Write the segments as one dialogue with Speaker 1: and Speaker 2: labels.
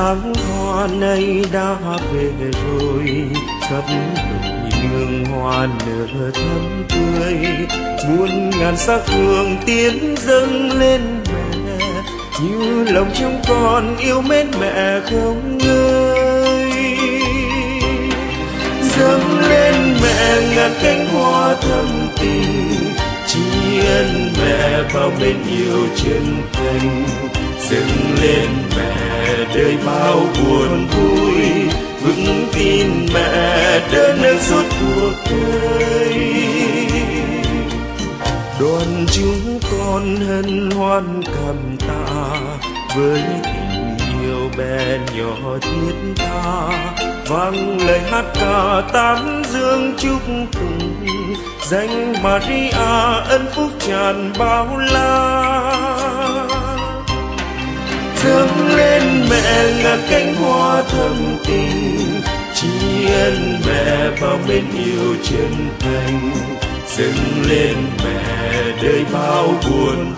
Speaker 1: tháng hoa nay đã về rồi, khắp đồi nương hoa nở thắm tươi, muôn ngàn sắc hương tiến dâng lên mẹ, như lòng trong con yêu mến mẹ không ngơi. Dâng lên mẹ ngàn cánh hoa thắm tình, tri ân mẹ bao mến yêu chân thành. Dâng lên mẹ đời bao buồn vui, vững tin mẹ đỡ nâng suốt cuộc đời. Đoàn chúng con hân hoan cảm tạ với tình yêu bé nhỏ thiết tha, vang lời hát ca tán dương chúc tụng, danh Maria ân phúc tràn bao la. Dâng lên mẹ ngàn cánh hoa thắm tình, tri ân mẹ bao mến yêu chân thành. Dâng lên mẹ đời bao buồn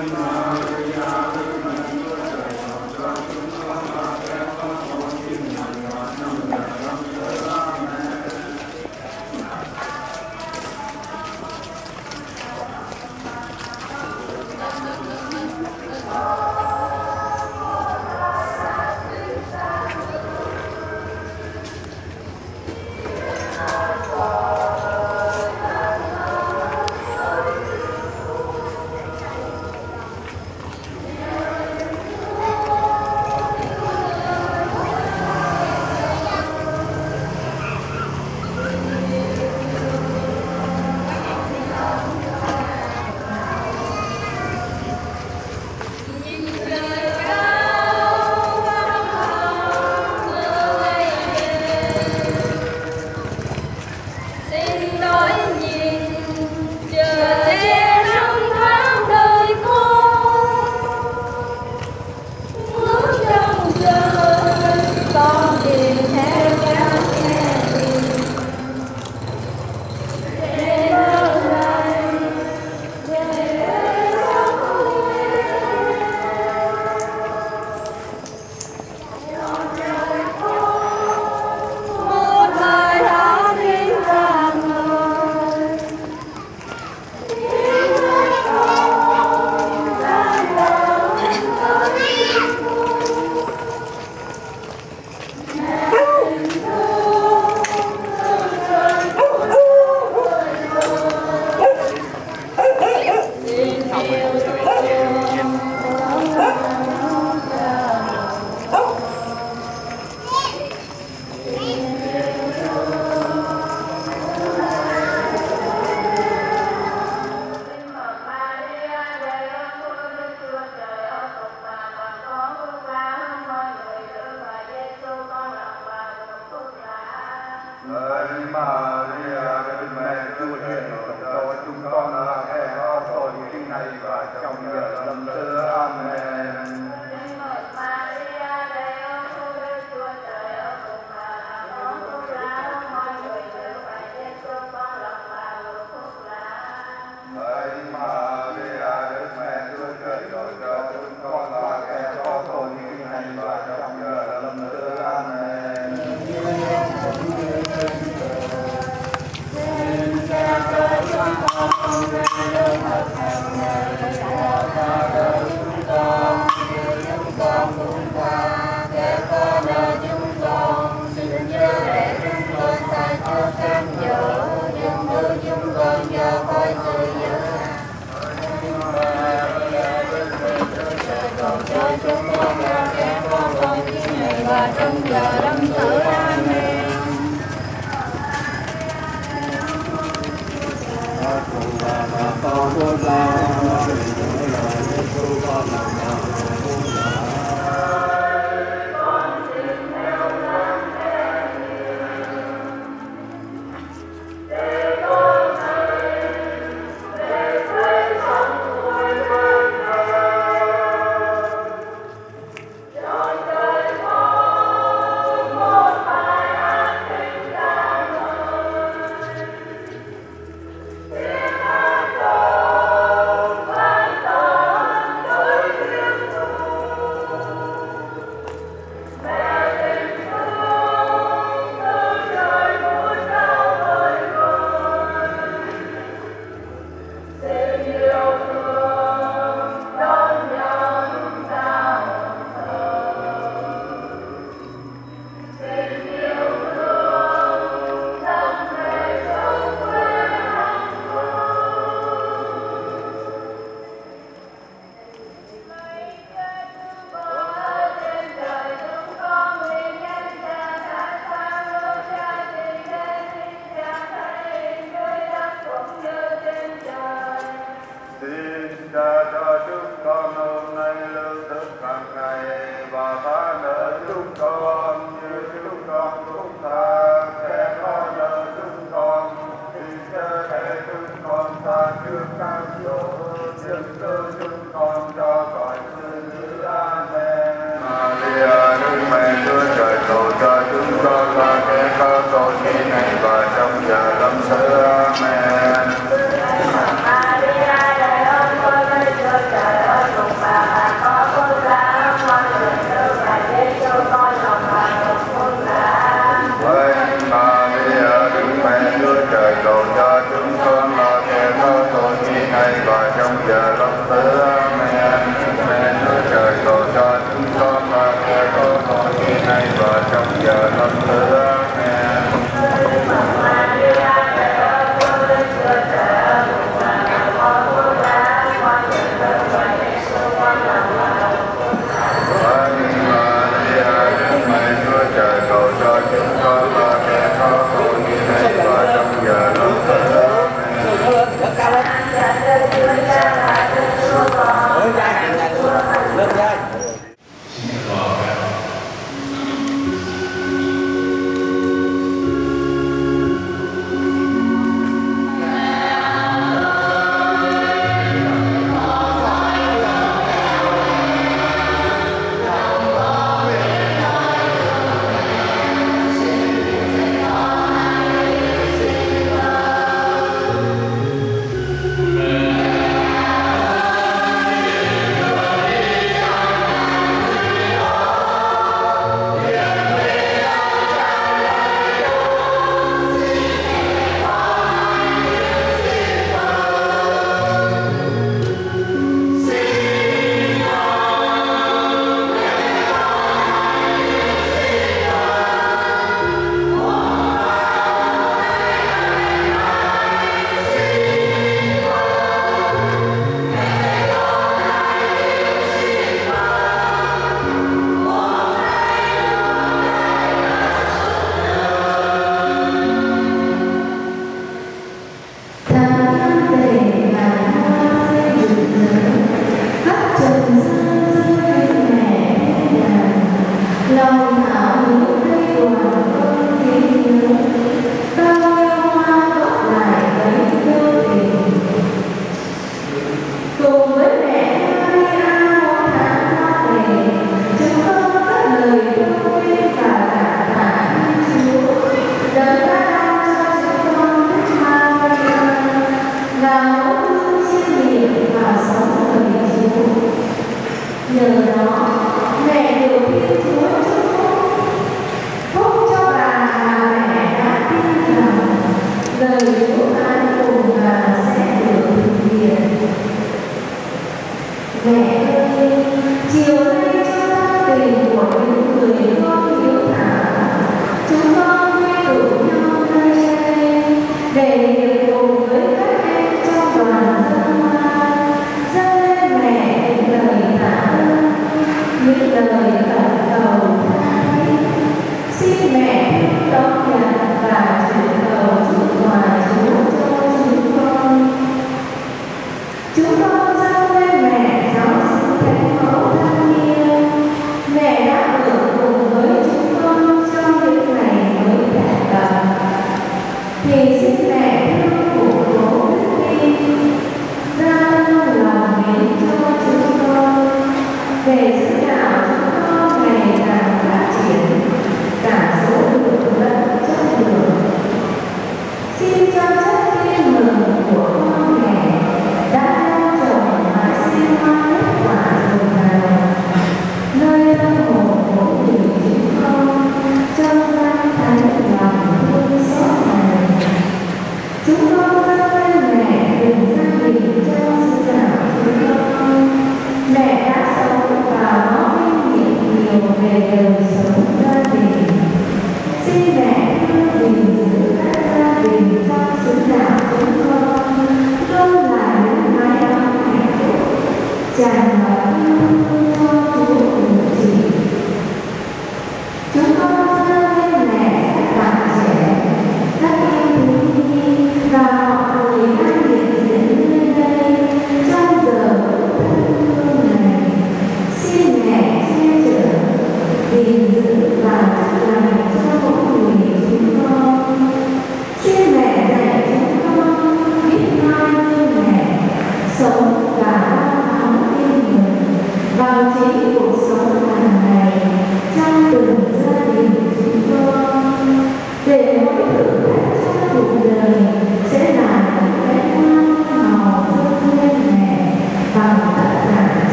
Speaker 2: Amen.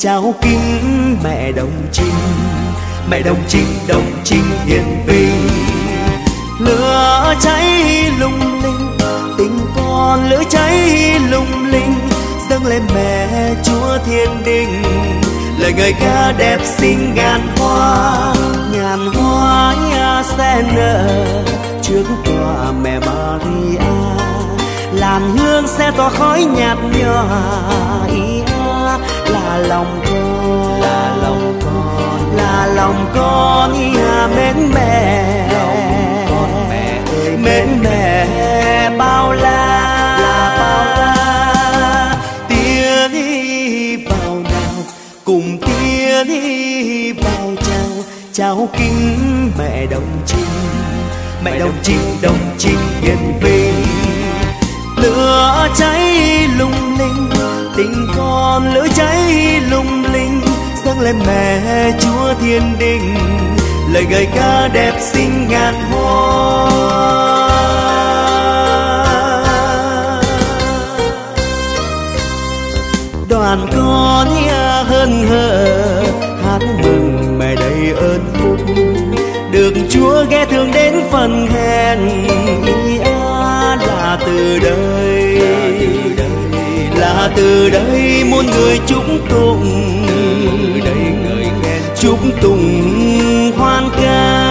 Speaker 2: Chào kính mẹ đồng trinh, mẹ đồng trinh hiền vinh. Lửa cháy lung linh, tình con lửa cháy lung linh, dâng lên mẹ Chúa thiên đình. Lời ngợi ca đẹp xinh ngàn hoa sẽ nở trước tòa mẹ Maria. Làn hương sẽ tỏa khói nhạt nhòa, là lòng con, là lòng con mến mẹ, mến mẹ bao la. Tiến đi vào nào, cùng tiến đi vào chào kính mẹ đồng trinh hiền vinh. Lửa cháy lung linh, tình con lửa cháy lung linh, dâng lên mẹ Chúa thiên đình. Lời ngợi ca đẹp xinh ngàn hoa. Đoàn con hân hở hát mừng mẹ đầy ơn phúc, được Chúa ghé thương đến phần hèn. Là từ đây muôn người chúng tùng hoan ca.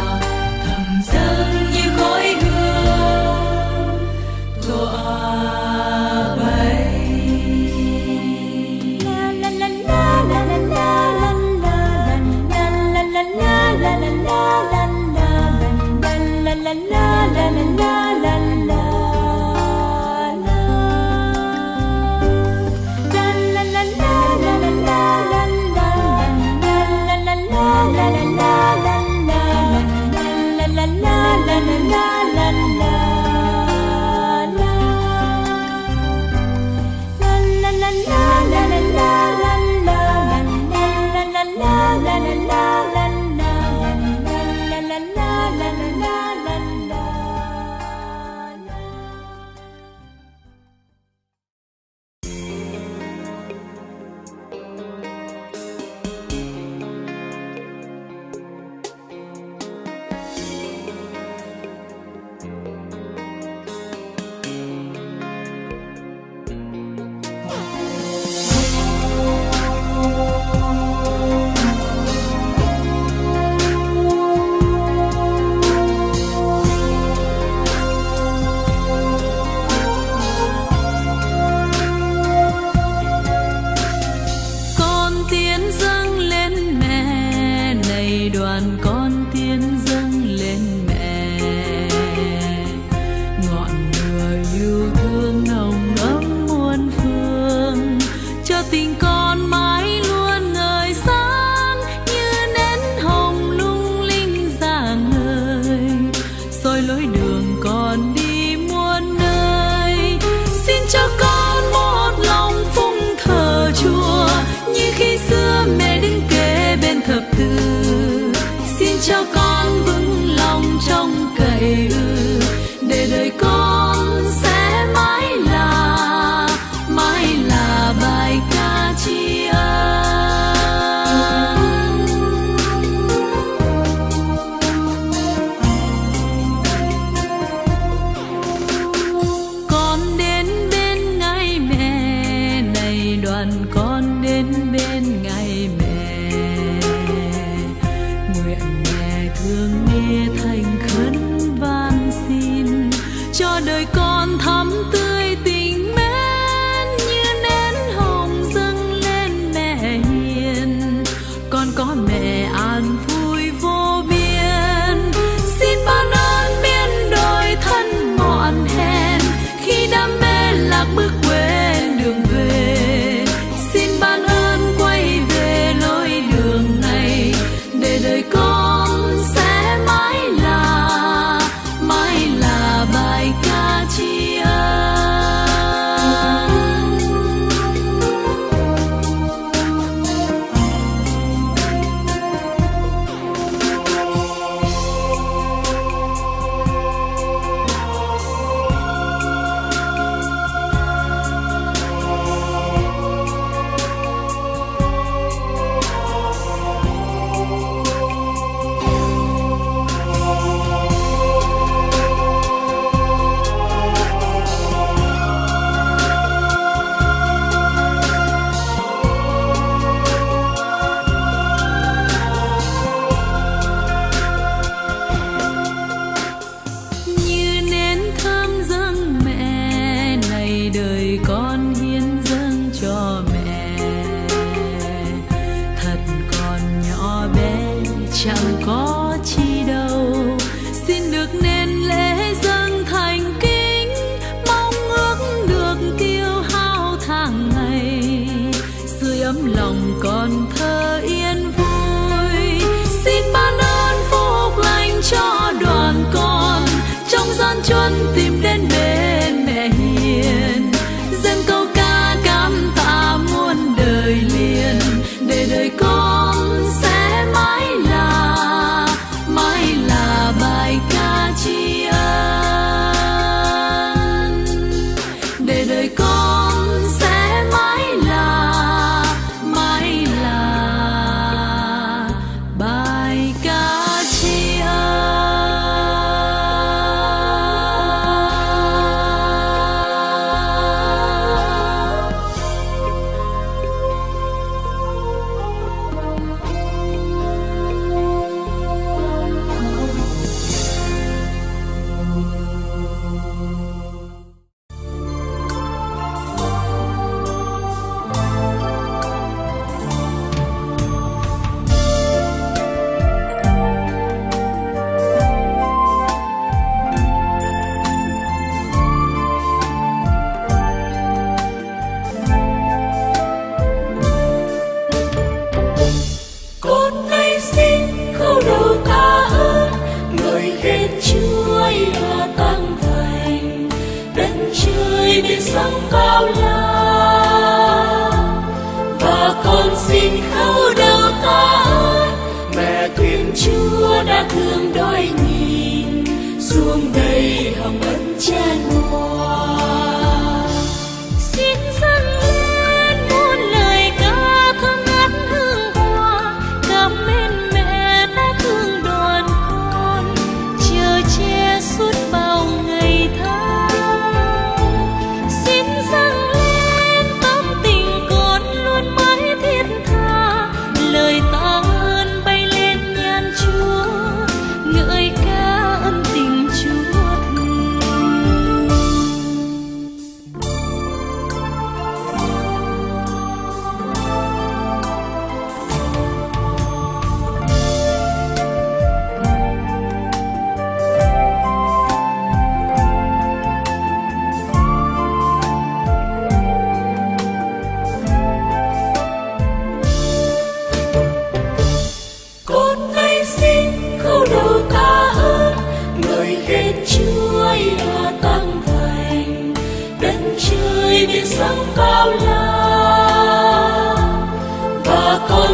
Speaker 3: đoàn con tiến dâng lên mẹ. Ngọn lửa yêu thương nồng ấm muôn phương, cho tình con mãi luôn ngời sáng như nến hồng lung linh rạng ngời, soi lối đường con đi muôn nơi. Xin cho con một lòng phụng thờ Chúa như khi xưa mẹ đứng kế bên thập tự. Xin cho con vững lòng trông cậy để đời con sẽ mãi là bài ca tri ân. Con đến bên ngay mẹ này, đoàn con đến bên ngay mẹ. Nguyện mẹ thương nghe thành khấn van xin, cho đời con thắm tươi tình mến như nến hồng dâng lên mẹ hiền. Con có mẹ an vui vô biên, xin ban ơn miên đôi thân mọn hèn khi đam mê lạc bước quên đường về. Xin ban ơn quay về lối đường này để đời con sẽ mãi là bài ca tri ân. Như nến thơm dâng mẹ này, đời con hiến dâng cho mẹ. Thật còn nhỏ bé chẳng có chi đâu, xin được nên lễ dâng thành kính, mong ước được tiêu hao tháng ngày, sưởi ấm lòng con thơ yên vui. Xin ban ơn phúc lành cho đoàn con, trong gian truân tìm đến bên mẹ hiền. Dâng câu ca cảm tạ muôn đời liền, để đời con sẽ mãi là bài ca tri ân. Để đời con sẽ mãi là bài ca tri ân.
Speaker 4: Con nay xin khâu đầu ta ơn, ngợi khen Chúa là tăng thành. Đất trời biển sông bao la, và con xin khâu đầu ta ơn, mẹ thuyền Chúa đã thương đôi nhìn, xuống đây hồng ân chan hòa.
Speaker 3: Xin dâng lên muôn lời ca thơm ngát hương hoa, cảm ơn mẹ đã thương đoàn con, chở che suốt bao ngày tháng. Xin dâng lên tâm tình con luôn mãi thiết tha,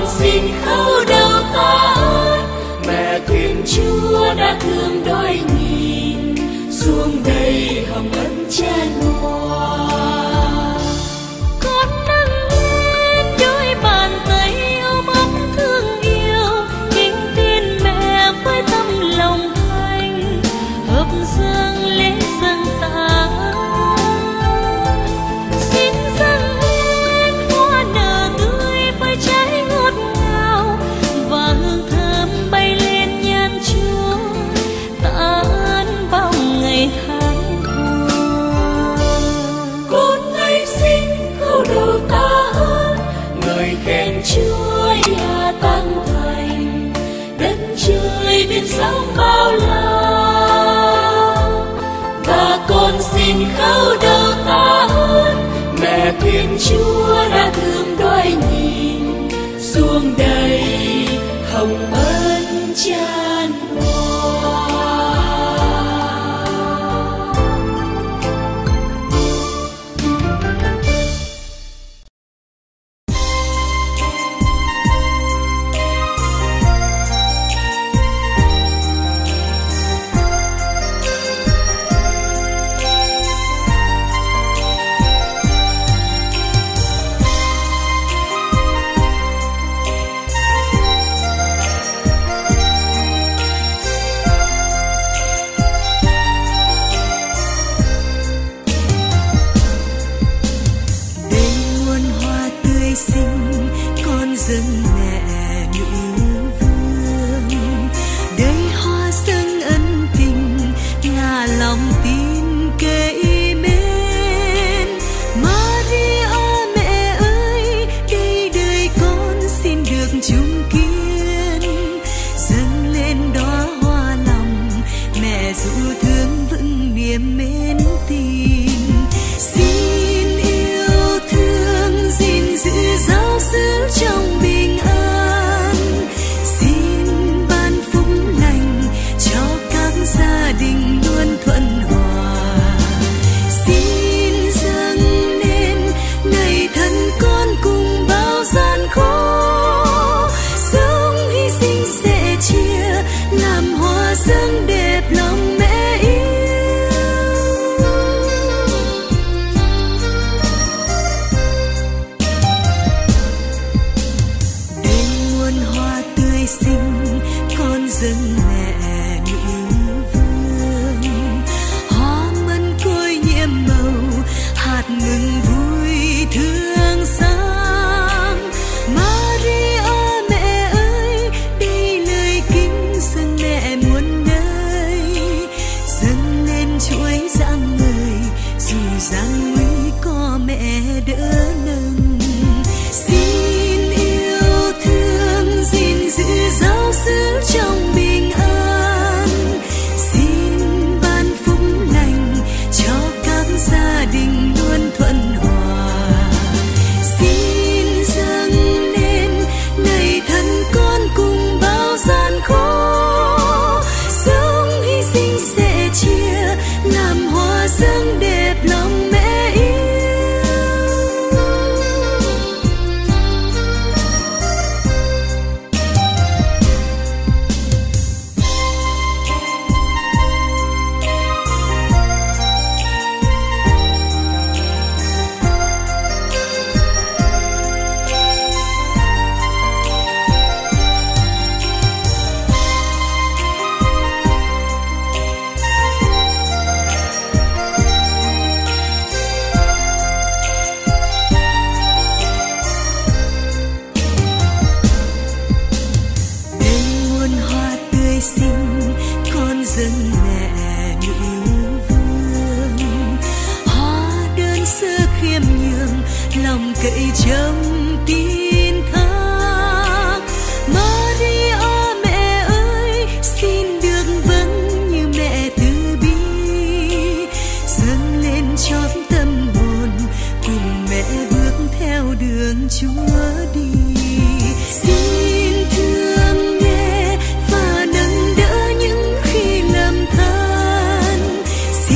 Speaker 4: xin khấu đầu ta ơn. Mẹ Thiên Chúa đã thương đôi nghìn, xuống đây hồng ân chan hòa.
Speaker 3: Con nâng lên đôi bàn tay ôm ấp thương yêu, kính tin mẹ với tâm lòng thành, hợp dâng lễ dâng tạ. Xin dâng lên hoa nở tươi với trái ngọt ngào, và hương thơm bay lên nhan Chúa, tạ ơn bao ngày tháng qua.
Speaker 4: Con nay xin khấu đầu ta ơn, ngợi khen Chúa nhà tăng thành, đất trời biển sóng bao la. Và con xin khấu đầu ta ơn, mẹ Thiên Chúa đã thương đôi nghìn, xuống đây hồng ân chan hòa.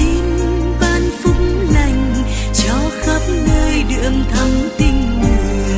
Speaker 2: đường thắm tình người.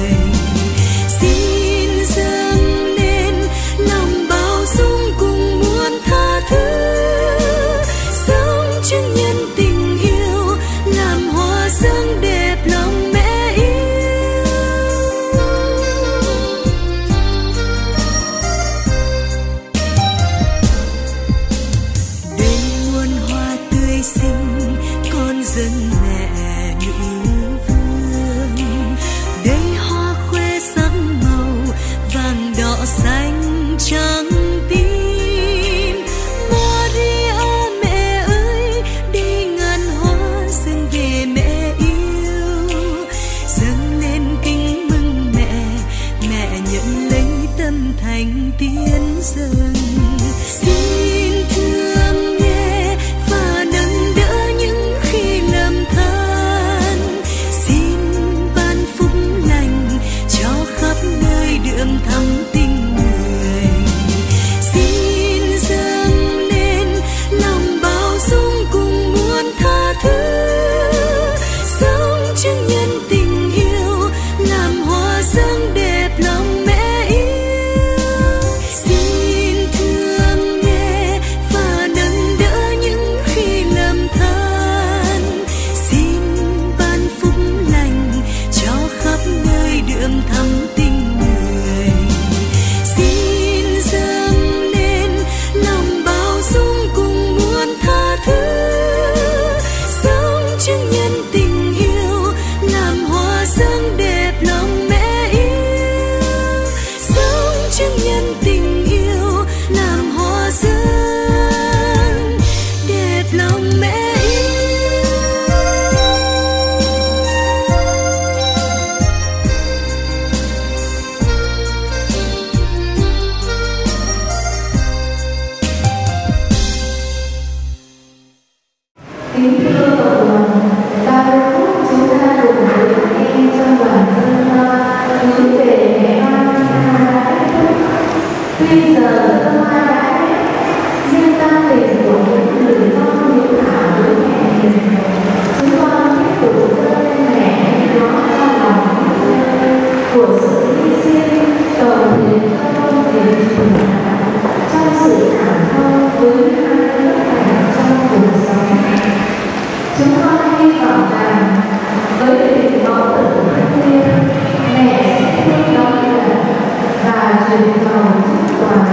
Speaker 3: tiến dần. Xin thương nghe và nâng đỡ những khi lầm than, xin ban phúc lành cho khắp nơi đường thăm tình người. Xin dâng lên lòng bao dung cùng muôn tha thứ, sống chứng nhân tình yêu làm hoa dâng đẹp lòng mẹ yêu. Xin thương nghe và nâng đỡ những khi lầm than, xin ban phúc lành cho khắp nơi đường thăm tình người. Xin dâng lên lòng bao dung cùng muôn tha thứ, sống chứng nhân tình yêu làm hoa dâng đẹp lòng mẹ yêu. Sống chứng nhân tình yêu làm hoa dâng đẹp lòng mẹ yêu.
Speaker 5: Kính thưa cộng đồng, ta phút chúng ta cùng với các em trong đoàn dân hoa hướng về mẹ Hoa đã kết thúc. Tuy giờ dân hoa đã hết, nhưng tâm tình của những người con hiếu thảo với mẹ mình, chúng con tiếp tục dâng lên mẹ những đó trong lòng của sự hy sinh, cầu nguyện cho công việc truyền đạo trong sự cảm thông với những ai bất hạnh trong cuộc sống. Chúng con hy vọng rằng với tình mẫu tử thanh niên, mẹ sẽ luôn đón nhận và truyền cầu chúc toàn